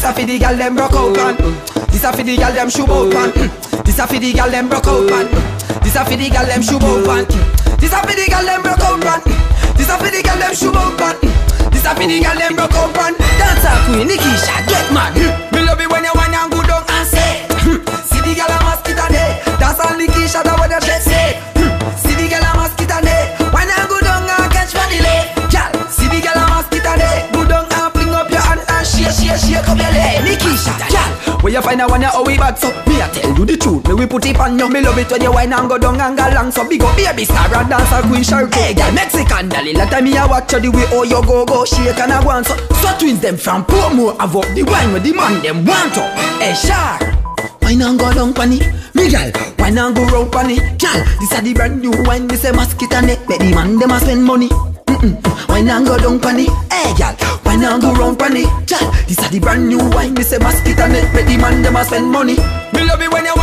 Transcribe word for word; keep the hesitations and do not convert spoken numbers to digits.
a fi the gal them broke out pan. This a fi the gal them shoe out pan. This a fi the gal them broke out pan. This a fi the gal them shoe out pan. This a fi the gal them broke out pan. This a fi the gal them shoe out pan. This a fi the gal them broke out pan. Dancehall queen Nikisha get mad. Me love it when you whine and go down and say. See the gal a Mosquito day. Dancehall Nikisha that what the chest say. See the gal a Mosquito day. Whine and go down and catch funny lay. Gal, see the gal a Mosquito day. Go down and fling up your hand and shake, shake, shake up your leg. Nikisha, gal, where you find a one how we bad so? Me a tell you the truth. Me we put it on you. Me love it when you whine and go down and go long. So big up baby star and Dancehall queen shark. Hey gal, Mexican dolly. Lot of me a watch you the way how you go go shake and a go on. So so twins them from Pomo have up the wine with the man them want to. Hey shark, wine and go down pani. Me gal, wine and go round pani. Gal, this a the brand new wine. Me say Mosquito neck. Make the man them a spend money. Mm-mm. Wine and go down pani. Hey gal, wine and go round pani. Gal, this a the brand new wine. Me say Mosquito neck. Make the man them a spend money. Me love it when you